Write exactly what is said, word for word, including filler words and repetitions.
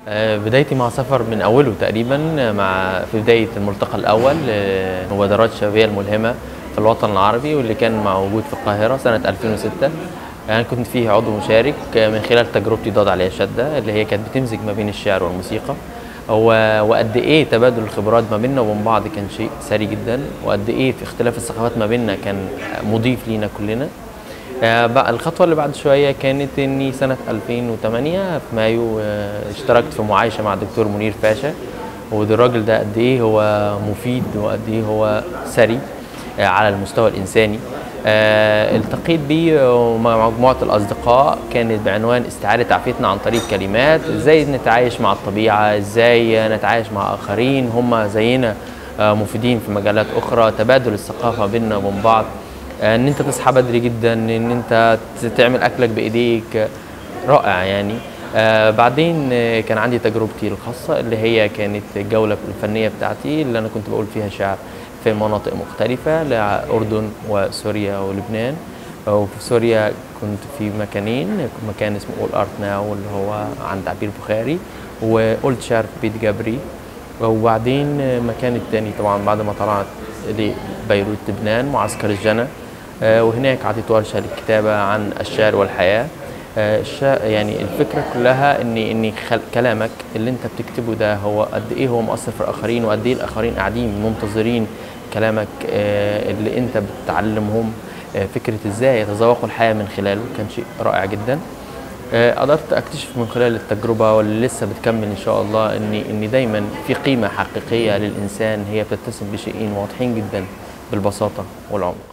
آه، بدايتي مع سفر من أوله تقريبا، مع في بداية الملتقى الأول لمبادرات الشبابية الملهمة في الوطن العربي، واللي كان موجود في القاهرة سنة ألفين وستة. أنا كنت فيه عضو مشارك من خلال تجربتي ضاد عليها شدة، اللي هي كانت بتمزج ما بين الشعر والموسيقى. وقد إيه تبادل الخبرات ما بيننا وبين بعض كان شيء سري جدا، وقد إيه في اختلاف الثقافات ما بيننا كان مضيف لينا كلنا. بقى الخطوة اللي بعد شوية كانت إني سنة ألفين وثمانية في مايو اشتركت في معايشة مع الدكتور منير باشا، وده الراجل ده قد إيه هو مفيد وقد إيه هو ثري على المستوى الإنساني. التقيت بيه ومع مجموعة الأصدقاء كانت بعنوان استعادة عافيتنا عن طريق كلمات، إزاي نتعايش مع الطبيعة، إزاي نتعايش مع آخرين هم زينا مفيدين في مجالات أخرى، تبادل الثقافة بيننا وبين بعض، ان انت تصحى بدري جدا، ان انت تعمل اكلك بايديك. رائع يعني. آه بعدين كان عندي تجربتي الخاصه اللي هي كانت الجوله الفنيه بتاعتي، اللي انا كنت بقول فيها شعر في مناطق مختلفه، لأردن وسوريا ولبنان. وفي سوريا كنت في مكانين، مكان اسمه اول ارت ناو اللي هو عند عبير بخاري، وقلت شعر في بيت جبري. وبعدين مكان التاني طبعا بعد ما طلعت لبيروت لبنان معسكر الجنة، وهناك عطيت ورشة للكتابة عن الشعر والحياة. يعني الفكرة كلها ان ان كلامك اللي انت بتكتبه ده هو قد ايه هو مؤثر في الاخرين، وقد ايه الاخرين قاعدين منتظرين كلامك اللي انت بتعلمهم فكرة ازاي يتذوقوا الحياة من خلاله. كان شيء رائع جدا. قدرت اكتشف من خلال التجربة واللي لسه بتكمل ان شاء الله ان ان دايما في قيمة حقيقية للانسان هي بتتسم بشيئين واضحين جدا بالبساطة والعمق.